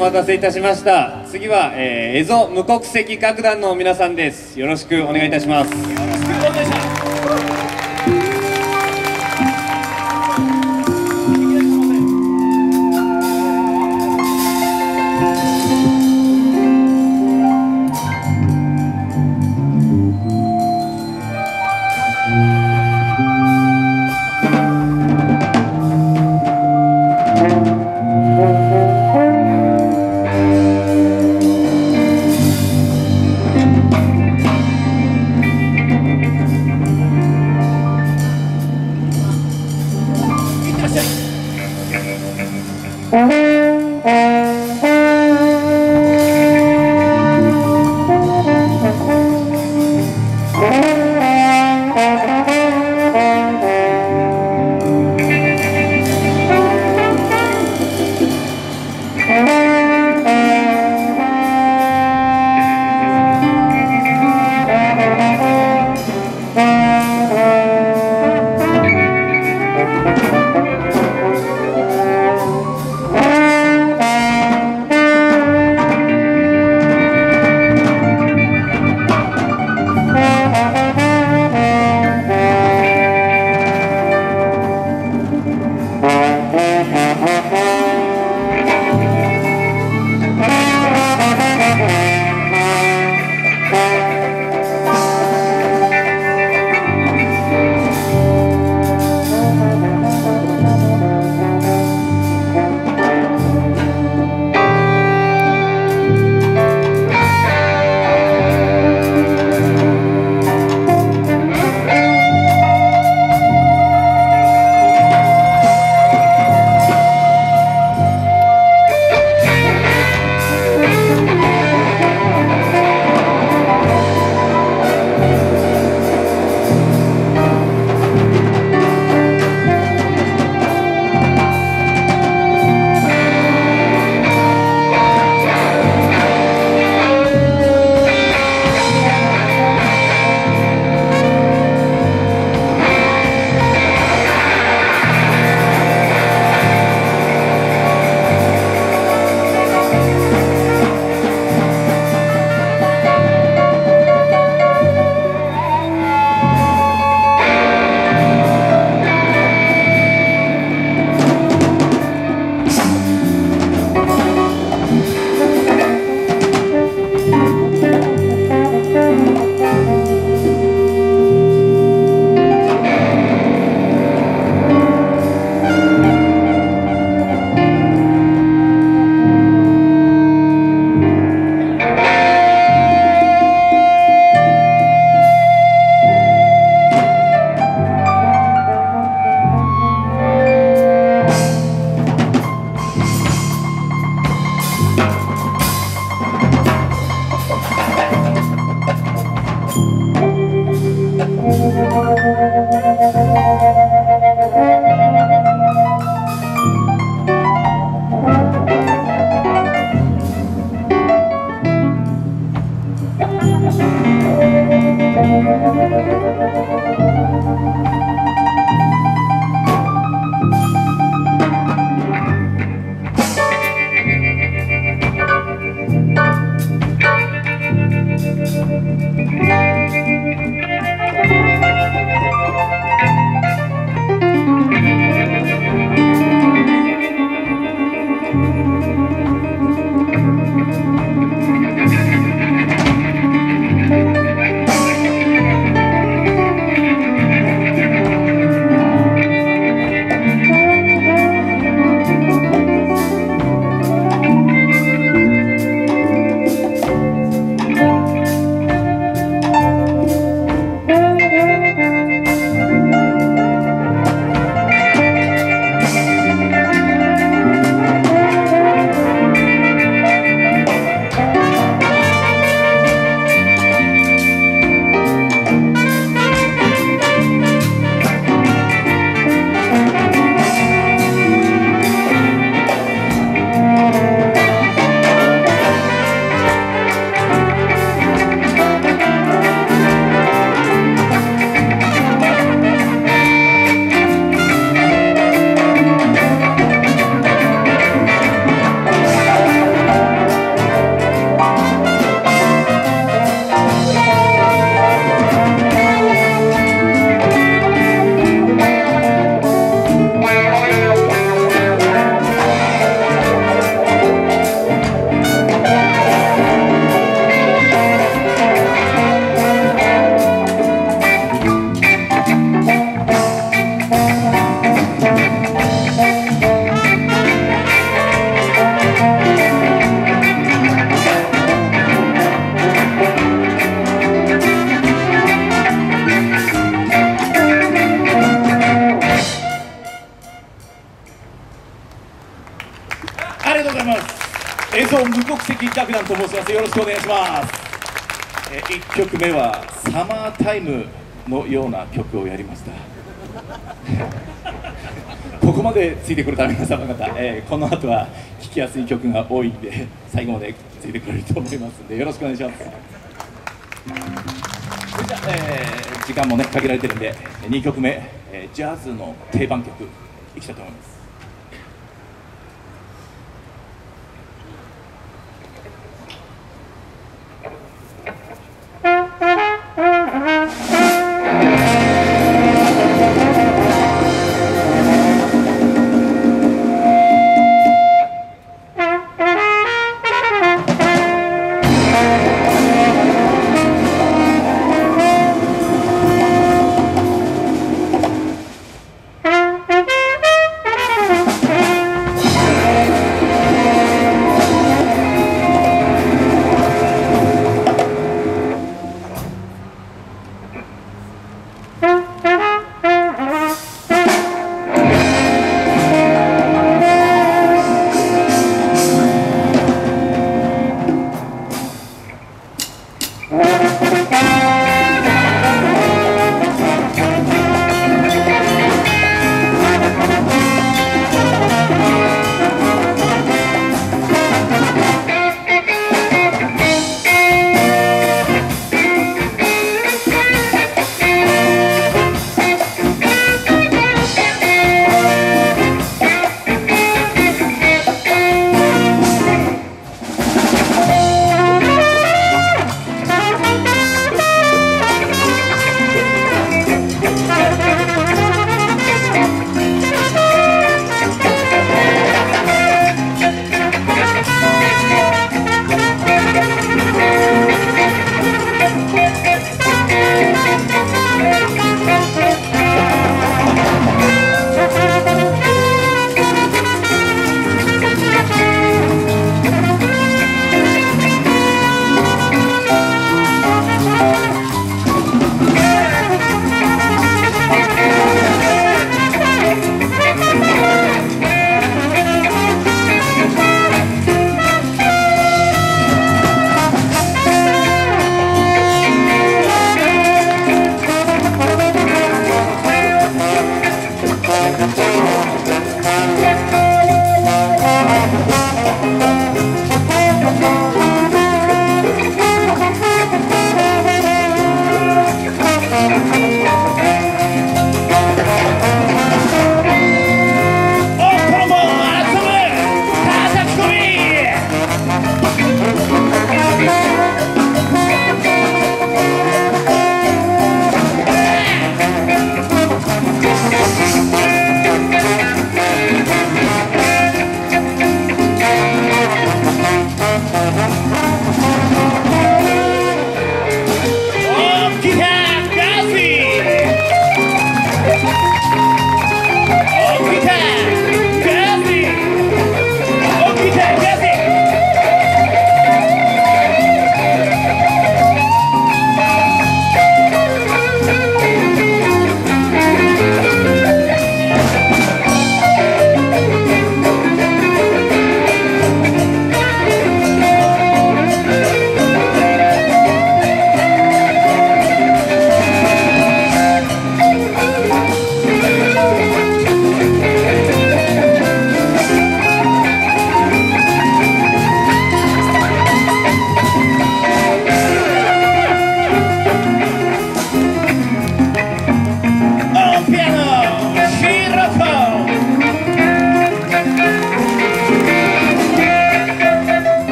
待たせいたしました。次は、蝦夷無国籍楽団の皆さんです。よろしくお願いいたします。よろしくお願いします。 石楽団と申します。よろしくお願いします。1曲目はサマータイムのような曲をやりました。ここまでついてくるため皆様方、この後は聴きやすい曲が多いんで最後までついてくれると思いますのでよろしくお願いします。それじゃあ、時間もね限られてるんで2曲目、ジャズの定番曲いきたいと思います。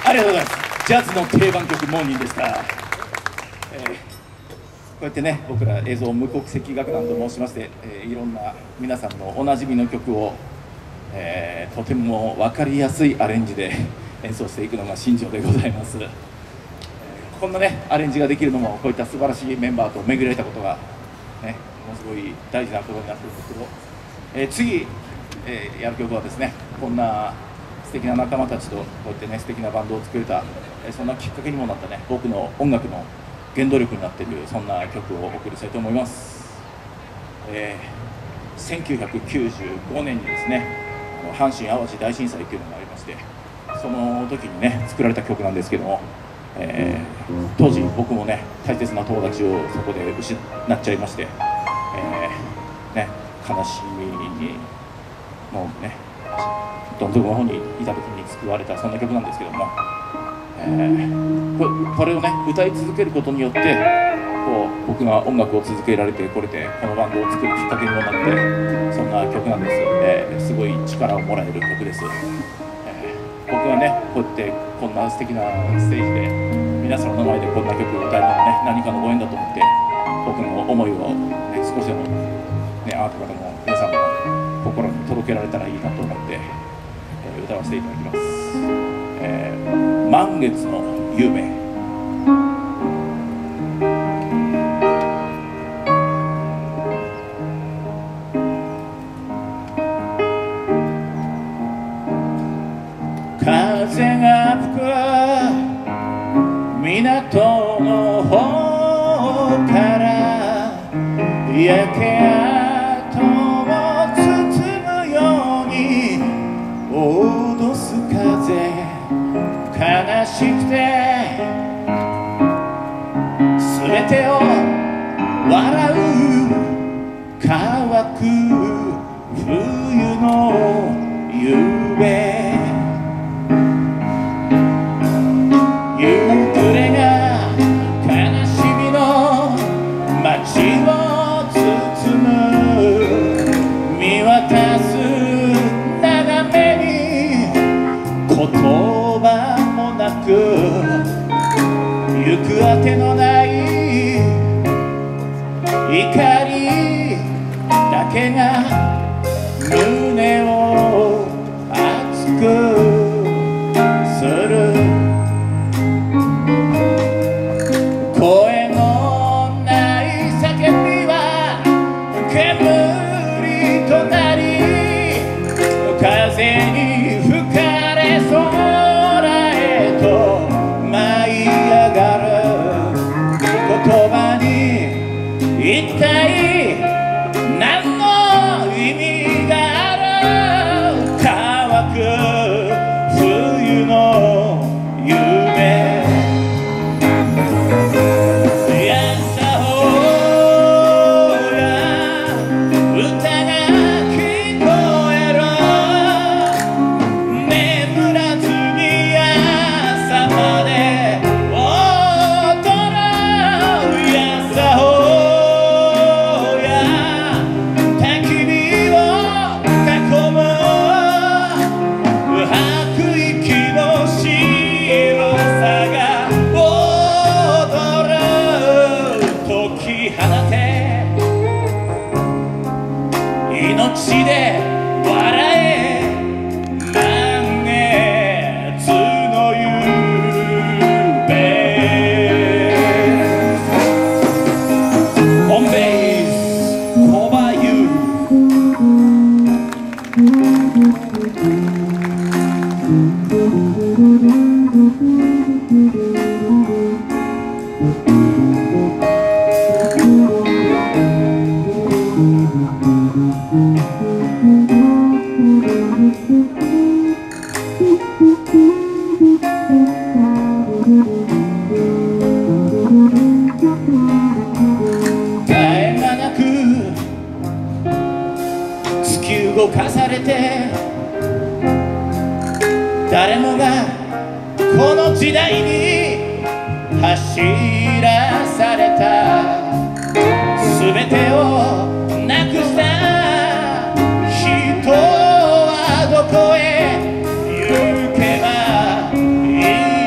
ありがとうございます。ジャズの定番曲モーニングでした。こうやってね、僕ら映像無国籍楽団と申しまして、いろんな皆さんのおなじみの曲を、とても分かりやすいアレンジで演奏していくのが信条でございます。こんなねアレンジができるのもこういった素晴らしいメンバーと巡れたことがね、ものすごい大事なことになってるんですけど、次、やる曲はですね、こんな素敵な仲間たちとこうやってね素敵なバンドを作れた、そんなきっかけにもなったね、僕の音楽の原動力になっているそんな曲をお送りしたいと思います。1995年にですね、阪神・淡路大震災というのがありまして、その時にね作られた曲なんですけども、当時僕もね大切な友達をそこで失っちゃいまして、ね、悲しみにもうねどん底の方にいた時に救われたそんな曲なんですけども、これをね歌い続けることによってこう僕が音楽を続けられてこれて、このバンドを作るきっかけにもなって、そんな曲なんです。すごい力をもらえる曲です。僕がねこうやってこんな素敵なステージで皆さんの前でこんな曲を歌えるのはね何かのご縁だと思って、僕の思いを、ね、少しでも、ね、あなた方も皆さんの心に届けられたらいいなと思って、歌わせていただきます。満月の夢。風が吹く港の方から焼け跡を包むように脅す風、悲しくて全てを笑う乾く冬の夢、夕暮れが悲しみの街を包む、見渡す眺めに言葉もなく、行くあてのない怒りだけが胸を熱くする、声のない叫びは煙となり、風に吹かれ空へと舞い上がる言葉に一体何の意味がある、乾く冬の夢、命で笑え満月の夢、オンベースコバユ動かされて、誰もがこの時代に走らされた、全てをなくした人はどこへ行けばいい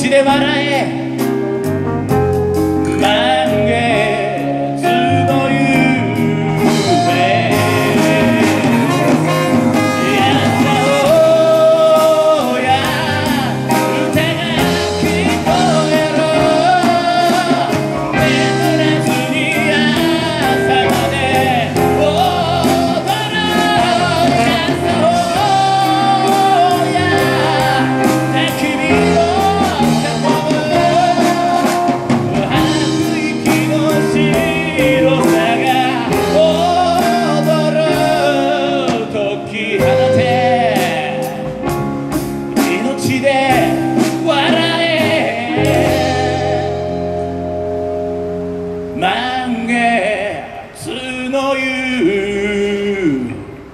命で笑え満月の夢満月の夢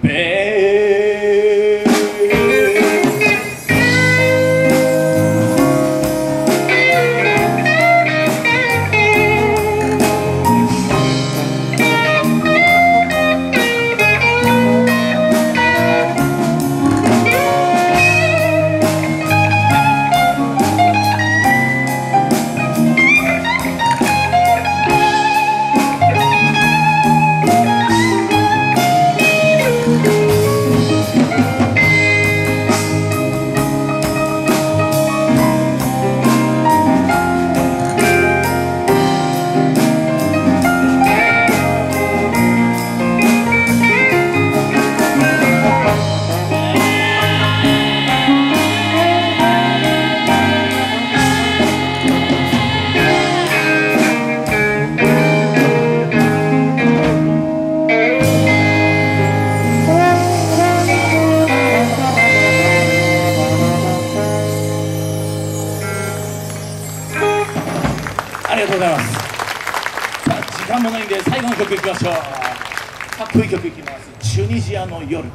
ありがとうございます。さあ時間もないんで最後の曲いきましょう。かっこいい曲いきます。チュニジアの夜。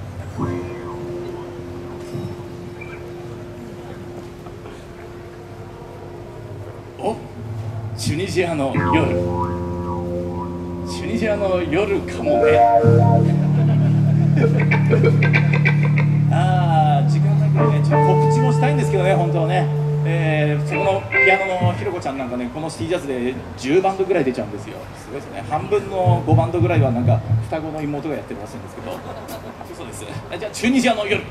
お、チュニジアの夜。チュニジアの夜かもね。時間なくね、ちょっと告知もしたいんですけどね、本当はね。そこのピアノのひろこちゃんなんかね、このシティジャズで10バンドぐらい出ちゃうんですよ。すごいですね。半分の5バンドぐらいはなんか双子の妹がやってるらしいんですけど、そうです。じゃあチュニジアの夜。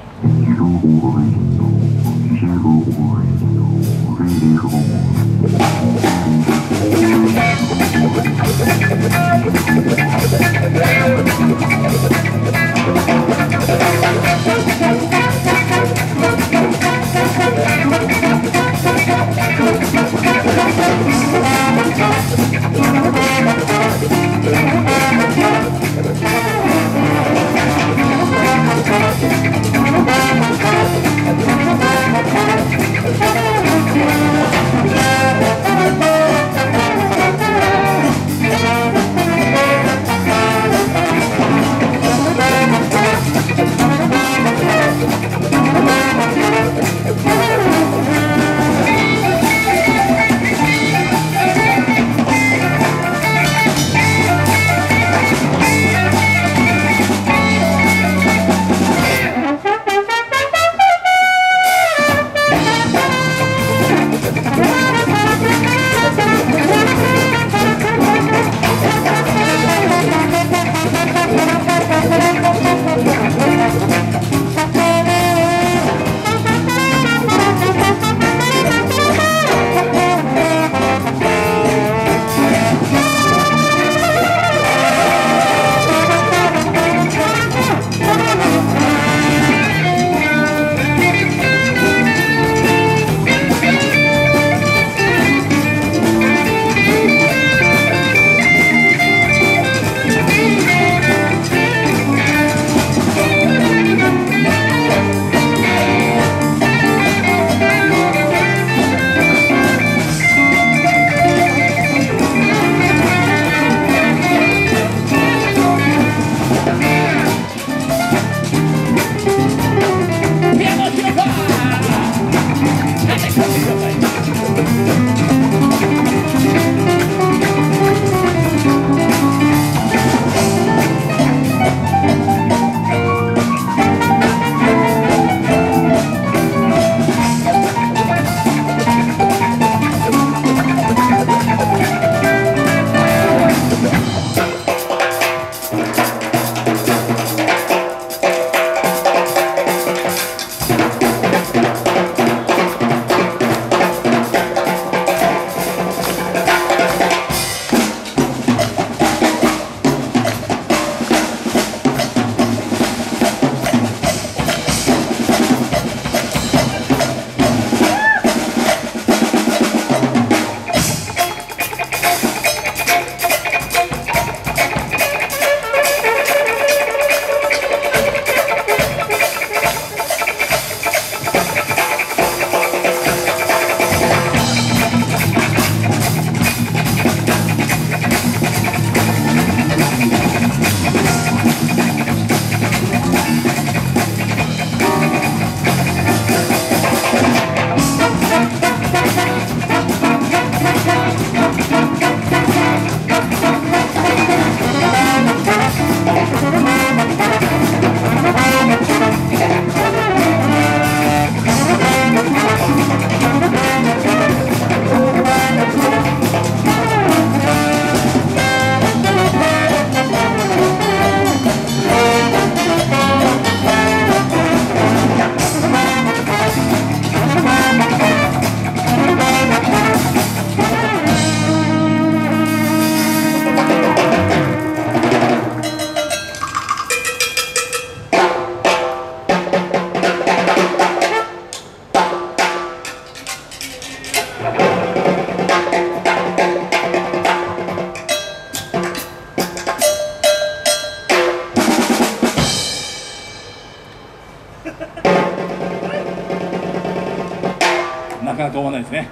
なかなか思わないですね。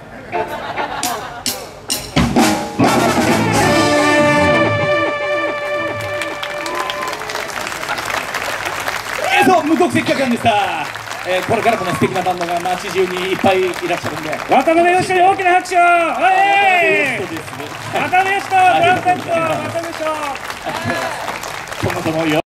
無国籍楽団でした。これからもね、素敵なバンドが街中にいっぱいいらっしゃるんで、 渡辺義人に大きな拍手を。おい、渡辺義人、トランペット、渡辺義人。 今後ともよ